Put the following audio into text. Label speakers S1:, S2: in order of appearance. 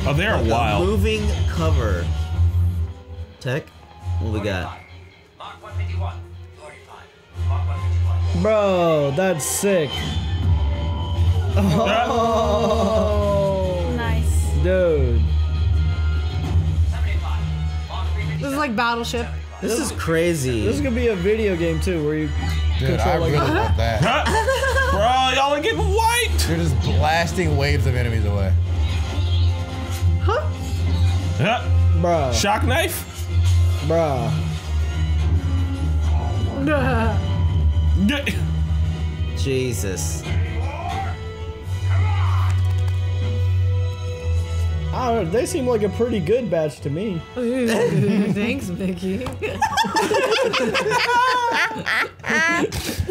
S1: Oh, they're wild.
S2: Moving cover. Tech. What we got?
S3: Bro, that's sick. Oh.
S4: Nice.
S3: Dude.
S4: This is like Battleship.
S2: This is crazy.
S3: This is gonna be a video game too, where you
S5: Dude, I really want that.
S1: Bro, y'all are getting wiped.
S5: You're just blasting waves of enemies away.
S4: Huh?
S3: Bruh.
S1: Shock knife?
S3: Bruh.
S2: Jesus.
S3: I don't know, they seem like a pretty good batch to me.
S4: Thanks, Mickey.